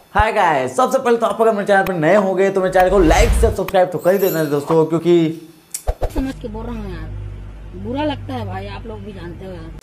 Hi guys, सबसे पहले तो आप अगर मेरे चैनल पर नए हो गए तो मेरे चैनल को लाइक से सब्सक्राइब तो कर ही देना दोस्तों, क्योंकि समझ के बोल रहा हूँ यार, बुरा लगता है भाई, आप लोग भी जानते हो यार।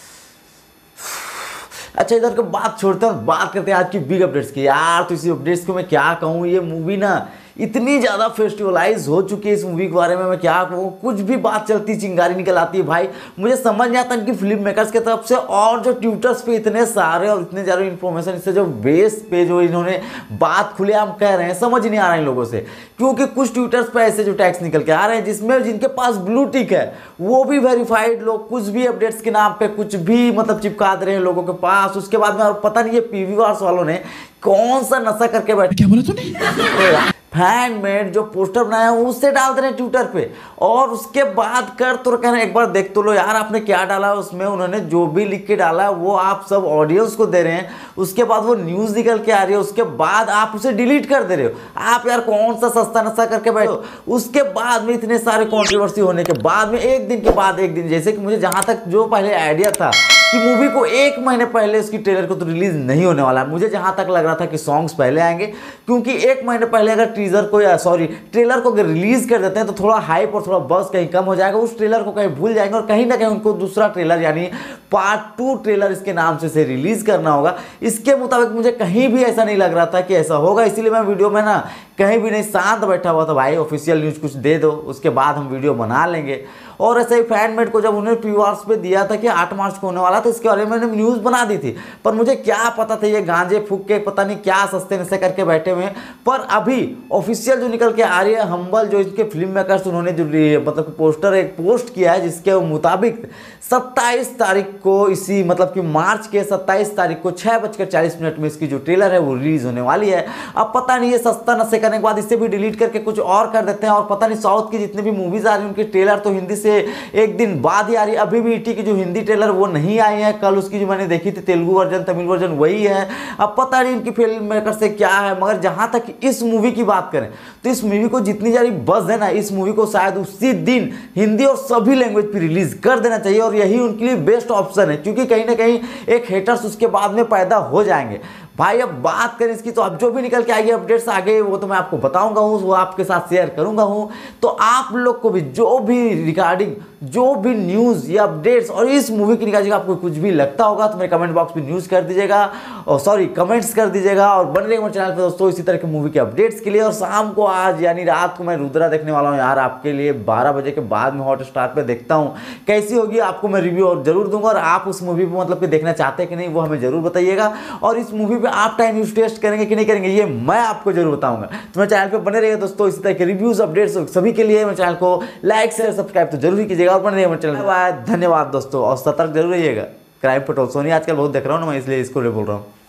अच्छा, इधर को बात छोड़ते हैं, बात करते हैं आज की बिग अपडेट्स की। यार तो इसी अपडेट्स को मैं क्या कहूँ, ये मूवी ना इतनी ज़्यादा फेस्टिवलाइज हो चुकी है। इस मूवी के बारे में मैं क्या कहूँ, कुछ भी बात चलती चिंगारी निकल आती है भाई। मुझे समझ नहीं आता इनकी फिल्म मेकर्स की तरफ से, और जो ट्विटर्स पे इतने सारे और इतने ज़्यादा इन्फॉर्मेशन, इससे जो बेस पे जो इन्होंने बात खुलेआम कह रहे हैं, समझ नहीं आ रहा है इन लोगों से। क्योंकि कुछ ट्विटर्स पे ऐसे जो टैग्स निकल के आ रहे हैं जिसमें जिनके पास ब्लू टिक है वो भी वेरीफाइड लोग कुछ भी अपडेट्स के नाम पे कुछ भी मतलब चिपका दे रहे हैं लोगों के पास। उसके बाद में और पता नहीं ये पीवी वार्स वालों ने कौन सा नशा करके बैठे, क्या बोला तूने, फैन मेड जो पोस्टर बनाया उससे डाल दे रहे हैं ट्विटर पे। और उसके बाद कर तो कह रहे हैं एक बार देख तो लो यार आपने क्या डाला उसमें। उन्होंने जो भी लिख के डाला वो आप सब ऑडियंस को दे रहे हैं, उसके बाद वो न्यूज़ निकल के आ रही है, उसके बाद आप उसे डिलीट कर दे रहे हो। आप यार कौन सा सस्ता नशा करके बैठे हो। उसके बाद में इतने सारे कॉन्ट्रोवर्सी होने के बाद में एक दिन के बाद एक दिन, जैसे कि मुझे जहाँ तक जो पहले आइडिया था कि मूवी को 1 महीने पहले उसकी ट्रेलर को तो रिलीज नहीं होने वाला है। मुझे जहां तक लग रहा था कि सॉन्ग्स पहले आएंगे, क्योंकि 1 महीने पहले अगर टीजर को या ट्रेलर को अगर रिलीज कर देते हैं तो थोड़ा हाइप और थोड़ा बस कहीं कम हो जाएगा। उस ट्रेलर को कहीं भूल जाएंगे और कहीं ना कहीं उनको दूसरा ट्रेलर यानी पार्ट 2 ट्रेलर इसके नाम से रिलीज करना होगा। इसके मुताबिक मुझे कहीं भी ऐसा नहीं लग रहा था कि ऐसा होगा, इसीलिए मैं वीडियो में ना कहीं भी नहीं शांत बैठा हुआ था। भाई ऑफिशियल न्यूज़ कुछ दे दो, उसके बाद हम वीडियो बना लेंगे। और ऐसे ही फैनमेड को जब उन्होंने प्रीवार्स पे दिया था कि 8 मार्च को होने वाला था, इसके बारे में मैंने न्यूज़ बना दी थी। पर मुझे क्या पता था ये गांजे फूक के पता नहीं क्या सस्ते नशे करके बैठे हुए हैं। पर अभी ऑफिशियल जो निकल के आ रही है, हम्बल जो इसके फिल्म मेकर्स उन्होंने जो मतलब पोस्टर एक पोस्ट किया है जिसके मुताबिक 27 तारीख को इसी मतलब कि मार्च के 27 तारीख को 6:40 में इसकी जो ट्रेलर है वो रिलीज होने वाली है। अब पता नहीं ये सस्ता नशे करने के बाद इसे भी डिलीट करके कुछ और कर देते हैं। और पता नहीं साउथ की जितने भी मूवीज आ रही हैं उनकी ट्रेलर तो हिंदी से एक दिन बाद ही आ रही है। अभी भी ईटी की जो हिंदी ट्रेलर वो नहीं आई है, कल उसकी जो मैंने देखी थी तेलुगु वर्जन तमिल वर्जन वही है। अब पता नहीं इनकी फिल्म मेकर से क्या है, मगर जहां तक इस मूवी की बात करें तो इस मूवी को जितनी सारी बज़ है ना, इस मूवी को शायद उसी दिन हिंदी और सभी लैंग्वेज पर रिलीज कर देना चाहिए। और यही उनके लिए बेस्ट ऑप्शन है, क्योंकि कहीं ना कहीं एक हेटर्स उसके बाद में पैदा हो जाएंगे। भाई अब बात करें इसकी तो अब जो भी निकल के आएगी अपडेट्स आगे वो तो मैं आपको बताऊंगा हूँ, वो आपके साथ शेयर करूंगा हूँ। तो आप लोग को भी जो भी रिगार्डिंग जो भी न्यूज़ या अपडेट्स और इस मूवी की रिगार्डिंग आपको कुछ भी लगता होगा तो मेरे कमेंट बॉक्स में न्यूज़ कर दीजिएगा, और सॉरी कमेंट्स कर दीजिएगा। और बन रहे मेरे चैनल पर दोस्तों इसी तरह के मूवी के अपडेट्स के लिए। और शाम को आज यानी रात को मैं रुद्रा देखने वाला हूँ यार आपके लिए 12 बजे के बाद में हॉटस्टार पर देखता हूँ। कैसी होगी आपको मैं रिव्यू और जरूर दूंगा। और आप उस मूवी को मतलब कि देखना चाहते हैं कि नहीं वो हमें जरूर बताइएगा। और इस मूवी आप टाइम यूज टेस्ट करेंगे कि नहीं करेंगे ये मैं आपको जरूर बताऊंगा। तो मेरे चैनल पे बने रहिए दोस्तों, इसी तरह के रिव्यूज अपडेट्स सभी के लिए मेरे चैनल को लाइक शेयर सब्सक्राइब तो जरूर कीजिएगा। और बने रहिए मेरे चैनल पर। धन्यवाद दोस्तों, और सतर्क जरूर रहिएगा। क्राइम पेट्रोल सोनी आजकल बहुत देख रहा हूँ ना मैं, इसलिए इसको बोल रहा हूँ।